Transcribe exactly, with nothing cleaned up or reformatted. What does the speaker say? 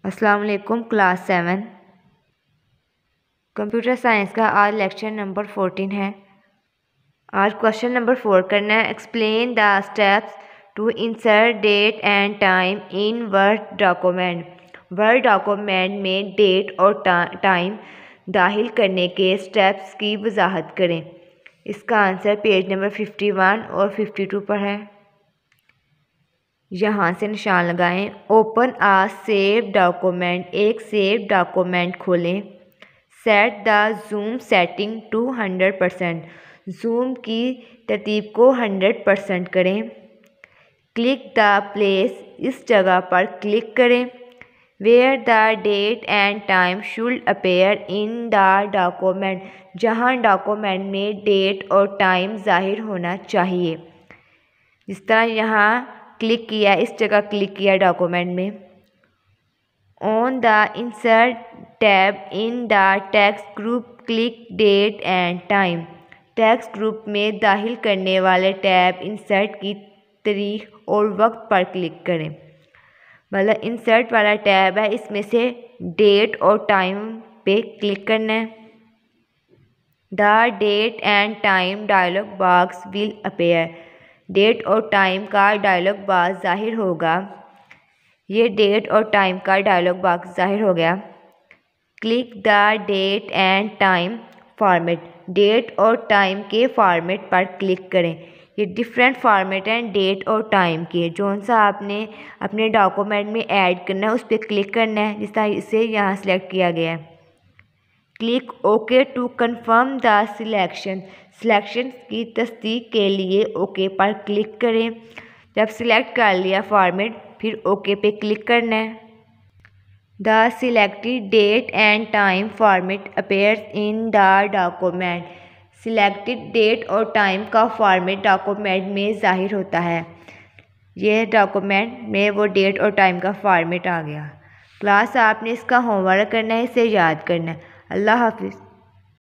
अस्सलाम वालेकुम class seven computer science का आज लेक्चर नंबर फोर्टीन है। आज क्वेश्चन नंबर फोर करना है। Explain the steps to insert date and time in word document. Word document में डेट और टाइम दाखिल करने के स्टेप्स की वजाहत करें। इसका answer page number fifty one और फिफ्टी टू पर है। यहाँ से निशान लगाएं। ओपन आ सेव डॉक्यूमेंट, एक सेव डॉक्यूमेंट खोलें। Set the zoom setting to hundred percent, zoom की तरतीब को हंड्रेड परसेंट करें। क्लिक द प्लेस, इस जगह पर क्लिक करें। Where the date and time should appear in the document, जहाँ डॉक्यूमेंट में डेट और टाइम ज़ाहिर होना चाहिए। जिस तरह यहाँ क्लिक किया, इस जगह क्लिक किया डॉक्यूमेंट में। On the insert tab in the text group click date and time, text group में दाखिल करने वाले टैब इंसर्ट की तारीख और वक्त पर क्लिक करें। मतलब इंसर्ट वाला टैब है, इसमें से डेट और टाइम पे क्लिक करना है। The date and time dialog box will appear, date और टाइम का डायलॉग बॉक्स ज़ाहिर होगा। ये डेट और टाइम का डायलॉग बॉक्स ज़ाहिर हो गया। Click the date and time format, date और टाइम के फॉर्मेट पर क्लिक करें। ये डिफरेंट फॉर्मेट हैं डेट और टाइम के, जो सा आपने अपने डॉक्यूमेंट में ऐड करना है उस पर क्लिक करना है, जिस तरह इसे यहाँ सेलेक्ट किया गया है। Click okay to confirm the selection, selection की तस्दीक के लिए ओके पर क्लिक करें। जब सिलेक्ट कर लिया फॉर्मेट, फिर ओके पे क्लिक करना है। The selected date and time format appears in the document, selected date और टाइम का फॉर्मेट डॉक्यूमेंट में ज़ाहिर होता है। ये डॉक्यूमेंट में वो डेट और टाइम का फॉर्मेट आ गया। क्लास आपने इसका होमवर्क करना है, इसे याद करना है। अल्लाह हाफिज़।